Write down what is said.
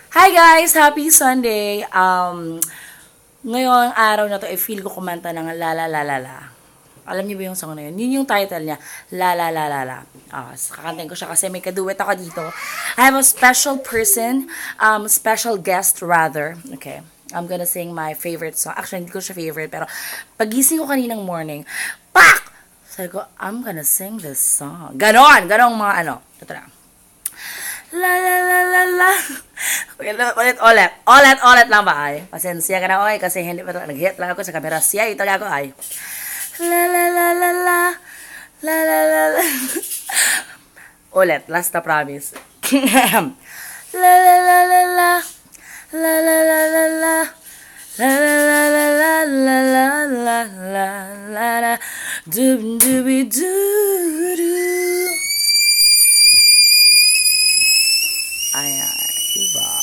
Hi guys! Happy Sunday! Ngayong araw na to, feel ko kumanta ng La La La La La. Alam niyo ba yung song na yun? Yun yung title niya, La La La La La. Kakantayin ko siya kasi may kaduet ako dito. I have a special person, special guest rather. Okay. I'm gonna sing my favorite song. Actually, hindi ko siya favorite, pero pagising ko kaninang morning, pak! Sabi ko, I'm gonna sing this song. Ganon mga ano. Ito na. La la la la la. Ulit lang ba ay? Pasensya ka na oy kasi hindi pa nag-hit lang ako sa camera. Siya ito ako ay. La la la la la. La la la la. Ulit, last na promise. La la la la la. La la la la la. La la la la la la la la la la la. Doob dooby doo doo. Ayan, diba?